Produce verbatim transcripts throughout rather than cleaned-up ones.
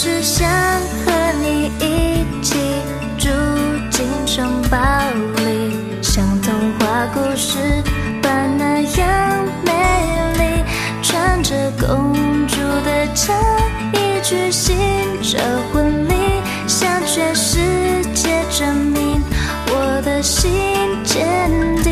就是想和你一起住进城堡里，像童话故事般那样美丽。穿着公主的嫁衣，举行着婚礼，向全世界证明我的心坚定。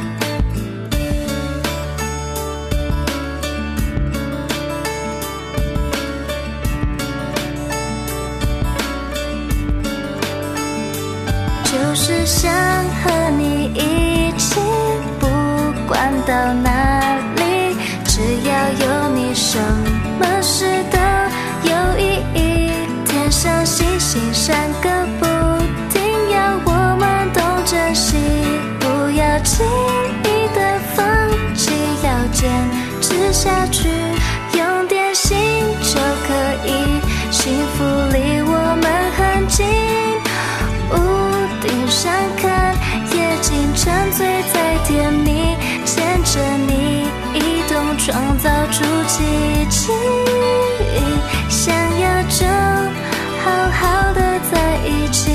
就是想和你一起，不管到哪里，只要有你，什么事都有意义。天上星星闪个不停，要我们懂珍惜，不要轻易的放弃，要坚持下去，用点心就可以，幸福离我们很近。顶上看夜景，沉醉在甜蜜，牵着你移动，创造出奇迹。想要就好好的在一起，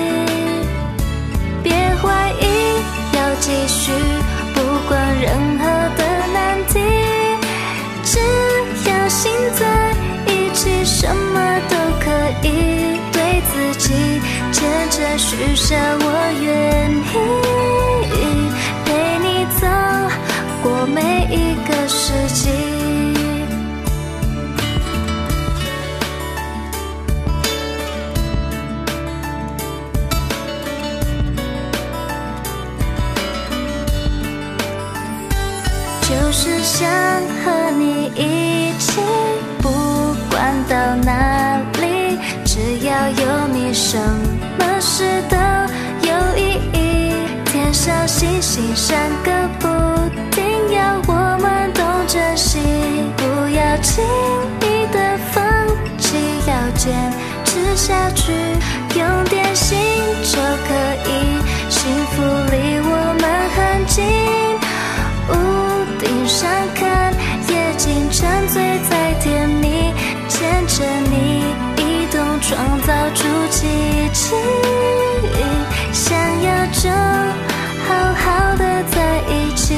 别怀疑，要继续，不管任何的难题，只要心在一起，什么都可以，对自己牵着许下我愿意，陪你走过每一个世纪。就是想和你一起，不管到哪里，只要有你，什么事都有意义。天上星星闪个不停，要我们懂珍惜，不要轻易的放弃，要坚持下去，用点心就可以，幸福离我们很近。屋顶上看夜景，沉醉在甜蜜，牵着你移动，创造出奇迹。想要就好好的在一起，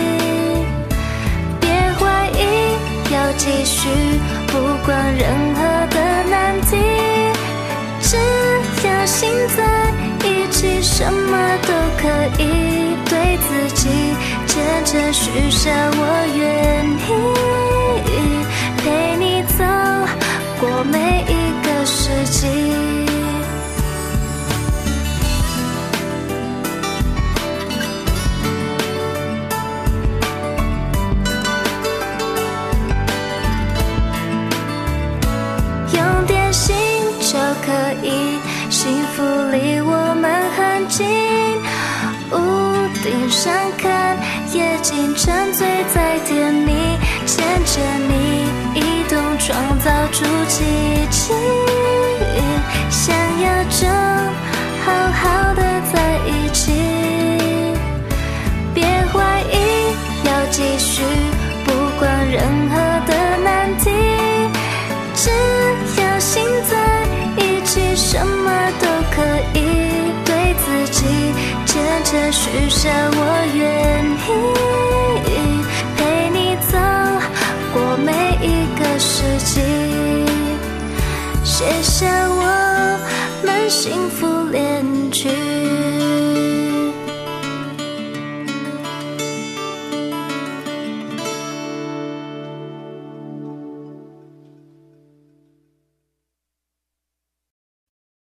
别怀疑，要继续，不管任何的难题，只要心在一起，什么都可以，对自己牵着许下我愿意，陪你走过每一个世纪。用点心就可以，幸福离我们很近。屋顶上看夜景，沉醉在甜蜜，牵着你移动，创造出奇迹。想要就好好的在一起，别怀疑，要继续，不管任何的难题，只要心在一起，什么都可以，对自己牵着许下我愿意，陪你走过每一个世纪，写下我们幸福恋曲。